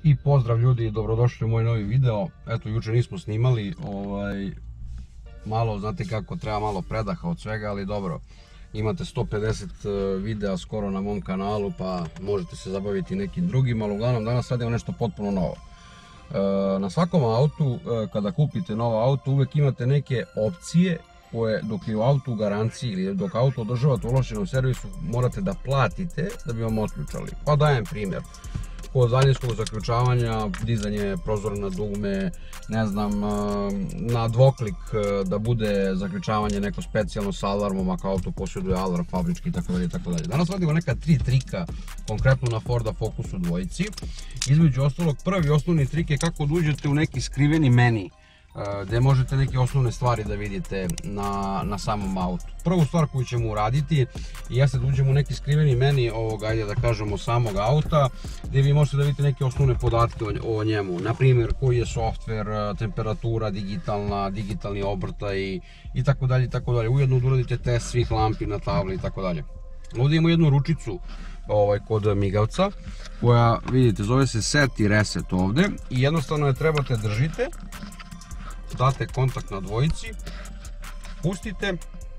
I pozdrav ljudi i dobrodošli u moj novi video. Eto, juče nismo snimali, malo, znate kako, treba malo predaha od svega, ali dobro. Imate 150 videa skoro na mom kanalu, pa možete se zabaviti nekim drugim, ali uglavnom danas radimo nešto potpuno novo. Na svakom autu, kada kupite novo auto, uvek imate neke opcije koje dok je u autu u garanciji ili dok auto održavate u ovlašćenom servisu morate da platite da bi vam otključali. Pa dajem primjer. Kod daljinskog zaključavanja, dizanje prozora na dugme, ne znam, na dvoklik da bude zaključavanje neko specijalno sa alarmom ako auto posjeduje alarm fabrički itd. Danas radimo neka 3 trika, konkretno na Forda Focusu dvojici. Između ostalog, prvi osnovni trik je kako da uđete u neki skriveni meni, gde možete neke osnovne stvari da vidite na samom autu. Prvu stvar koju ćemo uraditi jeste da uđemo u neki skriveni meni ajde da kažemo, samog auta, gde vi možete da vidite neke osnovne podatke o njemu. Naprimjer, koji je softver, temperatura, digitalni obrtaj i tako dalje. Ujedno da uradite test svih lampi na tabli i tako dalje. Ovdje imamo jednu ručicu kod migavca koja, vidite, zove se set i reset ovde i jednostavno je trebate držite, date kontakt na dvojici, pustite,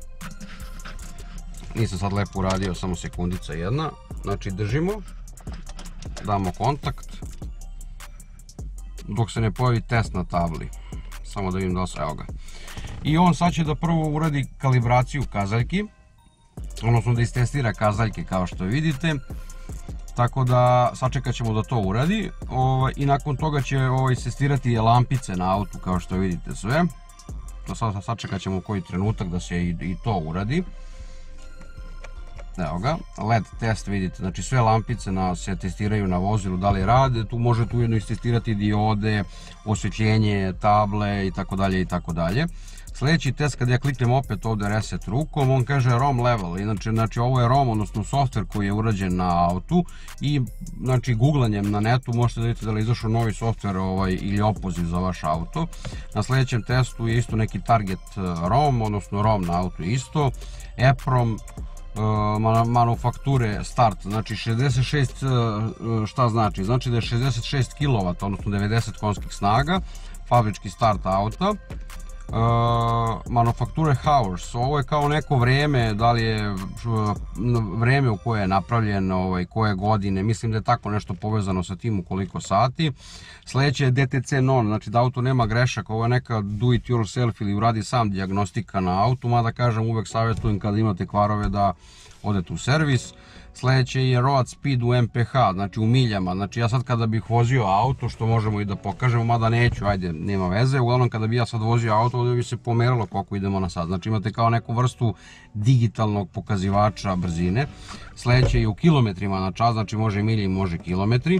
nisam sad lepo uradio, samo sekundica jedna, znači držimo, damo kontakt, dok se ne pojavi test na tabli, samo da vidim da se, evo ga. I on sad će da prvo uradi kalibraciju kazaljki, odnosno da istestira kazaljke kao što vidite, tako da sačekat ćemo da to uradi i nakon toga će istestirati lampice na autu kao što vidite sve. Sačekat ćemo koji trenutak da se i to uradi. Evo ga, LED test vidite, znači sve lampice se testiraju na vozilu da li rade, tu možete ujedno istestirati diode, osvetljenje, table itd. Sljedeći test, kad ja kliknem opet ovdje reset rukom, on kaže ROM level, znači ovo je ROM, odnosno softver koji je urađen na autu i znači googlanjem na netu možete da vidite da li je izašao novi softver ili opoziv za vaš auto. Na sljedećem testu je isto neki target ROM, odnosno ROM na auto isto, EPROM, manufakture start, znači 66, šta znači? Znači da je 66 kW, odnosno 90 konjskih snaga, fabrički start auta. Manufakture hours, ovo je kao neko vreme, da li je vreme u koje je napravljen, koje godine, mislim da je tako nešto povezano sa tim u koliko sati. Sljedeće je DTC non, znači da auto nema grešaka, ovo je neka do it yourself ili uradi sam dijagnostika na autu, mada kažem uvek savjetujem kada imate kvarove da odete u servis. Sljedeće je road speed u MPH, znači u miljama, znači ja sad kada bih vozio auto, što možemo i da pokažemo, mada neću, ajde, nema veze, uglavnom kada bi ja sad vozio auto, ovdje bi se pomeralo koliko idemo na sat, znači imate kao neku vrstu digitalnog pokazivača brzine. Sljedeće je u kilometrima na čas, znači može milje i može kilometri.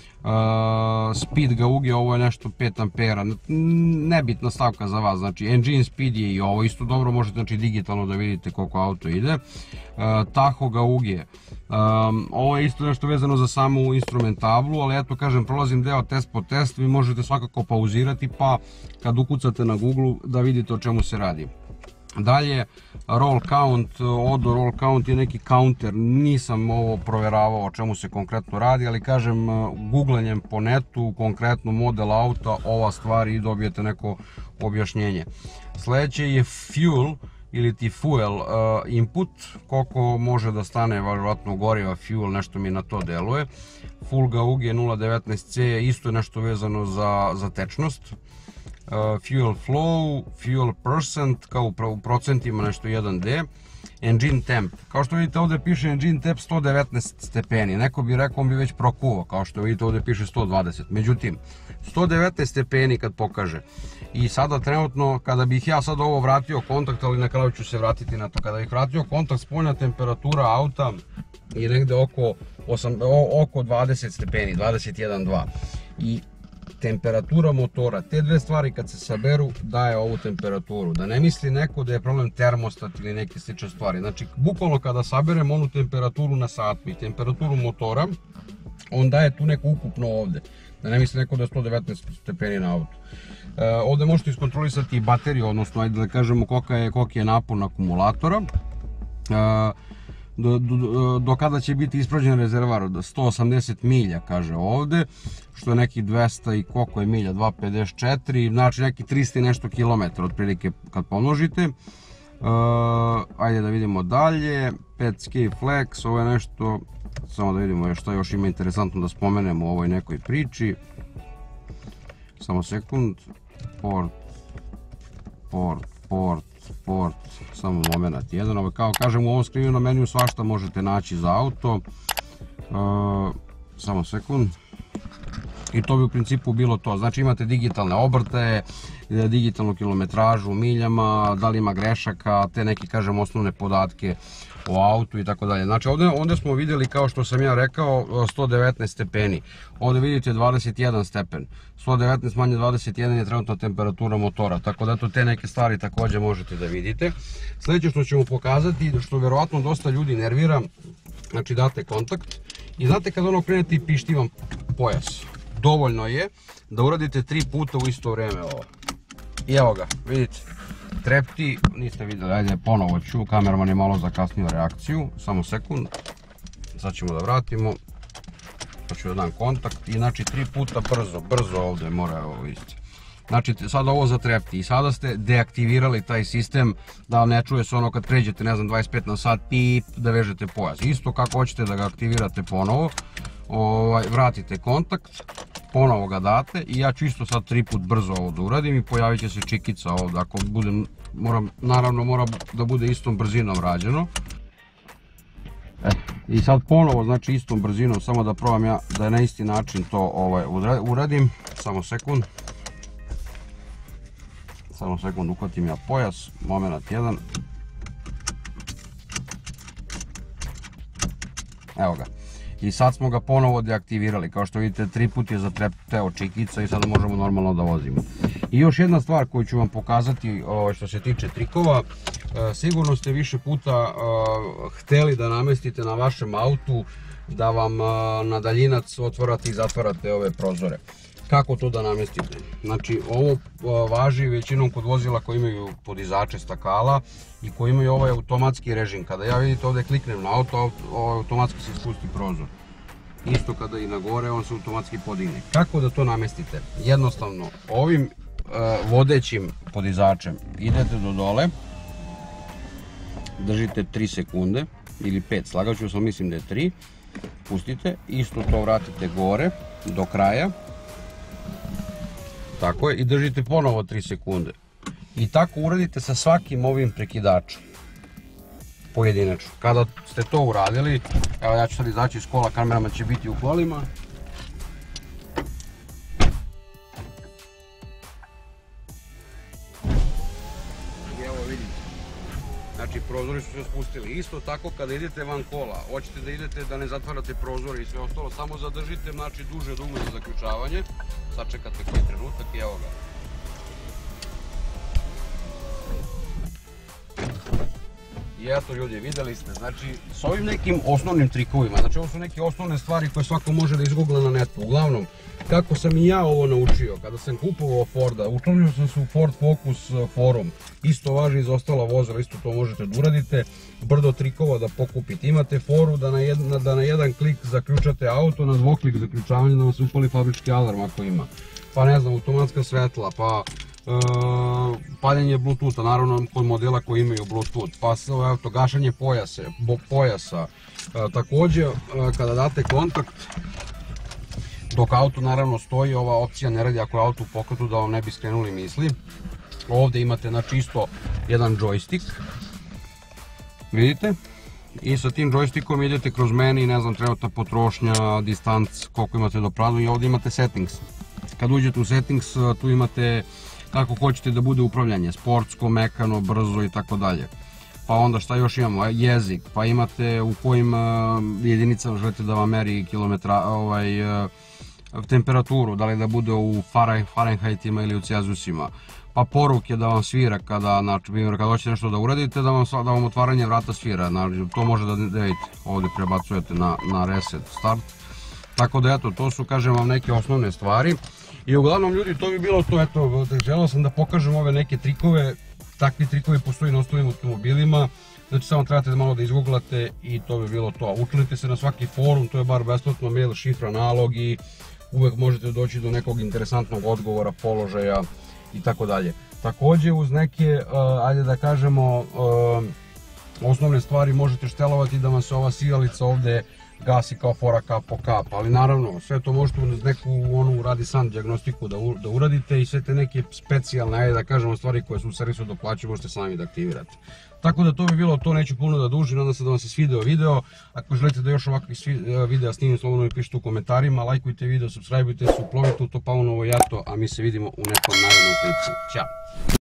Speed gauge, ovo je nešto 5 ampera, nebitna stavka za vas, znači engine speed je i ovo isto dobro, možete znači digitalno da vidite koliko auto ide. Taho gauge, ovo je isto nešto vezano za samu instrumentablu, ali eto kažem, prolazim deo test po test, vi možete svakako pauzirati pa kad ukucate na Google da vidite o čemu se radi. Dalje, roll count, odo roll count je neki counter, nisam ovo proveravao o čemu se konkretno radi, ali kažem, googlanjem po netu, konkretno model auta, ova stvar i dobijete neko objašnjenje. Sljedeće je fuel ili ti fuel input, koliko može da stane, vjerojatno goriva, fuel, nešto mi na to deluje. Full gauge 0.19C, isto je nešto vezano za tečnost. Fuel flow, fuel percent, kao u procentima nešto 1D. Engine temp, kao što vidite ovdje piše engine temp 119 stepeni, neko bi rekao on bi već prokuvao, kao što vidite ovdje piše 120, međutim 119 stepeni kad pokaže. I sada trenutno kada bih ja sad ovo vratio kontakt, ali na kraju ću se vratiti na to, kada bih vratio kontakt, spoljna temperatura auta je negde oko 20 stepeni, 21,2 i temperatura motora, te dve stvari kad se saberu daje ovu temperaturu. Da ne misli neko da je problem termostat ili neke slične stvari. Znači, bukvalno kada saberemo onu temperaturu na satu i temperaturu motora, on daje tu neku ukupno ovde. Da ne misli neko da je 119 stepeni na autu. Ovde možete iskontrolisati bateriju, odnosno ajde da kažemo koliki je napon akumulatora. do kada će biti ispražnjen rezervoar, 180 milja kaže ovde, što je neki 200 i koliko je milja, 254, znači neki 300 i nešto kilometra otprilike kad pomnožite. Ajde da vidimo dalje, Petscape Flex, ovo je nešto, samo da vidimo šta još ima interesantno da spomenemo u ovoj nekoj priči. Samo sekund, port, samo moment jedan, ovo kao kažem u ovom skrivenom meniju svašta možete naći za auto, samo sekund. I to bi u principu bilo to, znači imate digitalne obrte, digitalnu kilometražu u miljama, da li ima grešaka, te neki kažem osnovne podatke o autu i tako dalje. Znači ovdje smo vidjeli kao što sam ja rekao 119 stepeni, ovdje vidite 21 stepen, 119 manje 21 je trenutna temperatura motora, tako da eto te neke stvari također možete da vidite. Sljedeće što ćemo pokazati, što vjerovatno dosta ljudi nervira, znači date kontakt i znate kad ono krenete i pišti vam pojas. Dovoljno je da uradite 3 puta u isto vrijeme ovo. I evo ga, vidite, trepti, niste vidjeli, ajde ponovo ću, kameraman je malo zakasnio reakciju, samo sekund, sad ćemo da vratimo, pa ću da dam kontakt i znači 3 puta brzo ovdje mora ovo isti. Znači sad ovo zatrepti i sada ste deaktivirali taj sistem da vam ne čuje se ono kad pređete ne znam 25 na sat pip da vežete pojas. Isto kako hoćete da ga aktivirate ponovo, vratite kontakt, ponovo ga date i ja ću isto sad 3 put brzo ovo da uradim i pojavit će se čikica ovdje, ako bude, naravno mora da bude istom brzinom rađeno. I sad ponovo, znači istom brzinom, samo da probam ja da na isti način to uradim, samo sekund. Samo sekund, uhvatim ja pojas, moment jedan. Evo ga. I sad smo ga ponovo deaktivirali, kao što vidite 3 put je zatrepteo čikica i sada možemo normalno da vozimo. I još jedna stvar koju ću vam pokazati što se tiče trikova, sigurno ste više puta hteli da namestite na vašem autu da vam na daljinac otvarate i zatvarate ove prozore. Kako to da namestite? Znači ovo važi većinom kod vozila koji imaju podizače stakala i koji imaju ovaj automatski režim. Kada ja vidite ovdje kliknem na auto, automatski se spusti prozor. Isto kada i na gore on se automatski podigne. Kako da to namestite? Jednostavno ovim vodećim podizačem idete do dole, držite 3 sekunde ili 5, slagat ću sam, mislim da je 3, pustite, isto to vratite gore do kraja. Tako je, i držite ponovo 3 sekunde. I tako uradite sa svakim ovim prekidačem. Pojedinačno. Kada ste to uradili, evo ja ću sad izaći iz kola, kameraman će biti u kolima. I evo vidite. Znači prozori su se spustili. Isto tako kada idete van kola, hoćete da idete da ne zatvarate prozore i sve ostalo, samo zadržite znači duže dugme za zaključavanje. Sačekate koji trenutak i evo ga. I eto ljudi, vidjeli ste, znači s ovim nekim osnovnim trikovima, znači ovo su neke osnovne stvari koje svako može da izgoogla na netu. Uglavnom, kako sam i ja ovo naučio, kada sam kupovao Forda, učlanio sam se u Ford Focus forum, isto važi i za ostala vozila, isto to možete da uradite, brdo trikova da pokupite. Imate foru da na jedan klik zaključate auto, na dvoklik zaključavanje da vam se upali fabrički alarm ako ima, pa ne znam, automatska svetla, pa paljenje Bluetootha, naravno kod modela koji imaju Bluetooth, pa gašanje pojasa. Također kada date kontakt, dok auto naravno stoji, ova opcija ne radi ako je auto u pokretu da vam ne bi skrenuli misli. Ovdje imate znači isto jedan joystick, vidite, i sa tim joystickom idete kroz menu, ne znam, trenutna potrošnja, distanc, koliko imate do pradu i ovdje imate settings. Kad uđete u settings tu imate kako hoćete da bude upravljanje, sportsko, mekano, brzo i tako dalje. Pa onda šta još imamo, jezik, pa imate u kojim jedinicama želite da vam meri temperaturu, da li da bude u Fahrenheitima ili u Celzijusima. Pa poruke da vam svira kada hoćete nešto da uradite, da vam otvaranje vrata svira, to može da vidite, ovdje prebacujete na reset start. Tako da eto, to su, kažem vam, neke osnovne stvari. I uglavnom ljudi, to bi bilo to, eto, želeo sam da pokažem ove neke trikove, takvi trikovi postoji na ostalim automobilima, Znači samo trebate malo da izgooglate i to bi bilo to. Učlanite se na svaki forum, to je bar besplatno, mail, šifra, nalog i uvek možete doći do nekog interesantnog odgovora, položaja i tako dalje. Takođe uz neke, ajde da kažemo, osnovne stvari možete štelovati da vam se ova sijalica ovde gasi kao fora kap po kap, ali naravno sve to možete uz neku onu radi san dijagnostiku da uradite i sve te neke specijalne, ajde da kažemo, stvari koje su u servisu do plaće možete sami da aktivirate. Tako da to bi bilo to, neću puno da dužim, nadam se da vam se svideo video. Ako želite da još ovakvih videa snimim, slobodno mi pišite u komentarima, lajkujte video, subscribeujte se, uplovite u to Paunovo jato, a mi se vidimo u nekom narednom klipu. Ćao!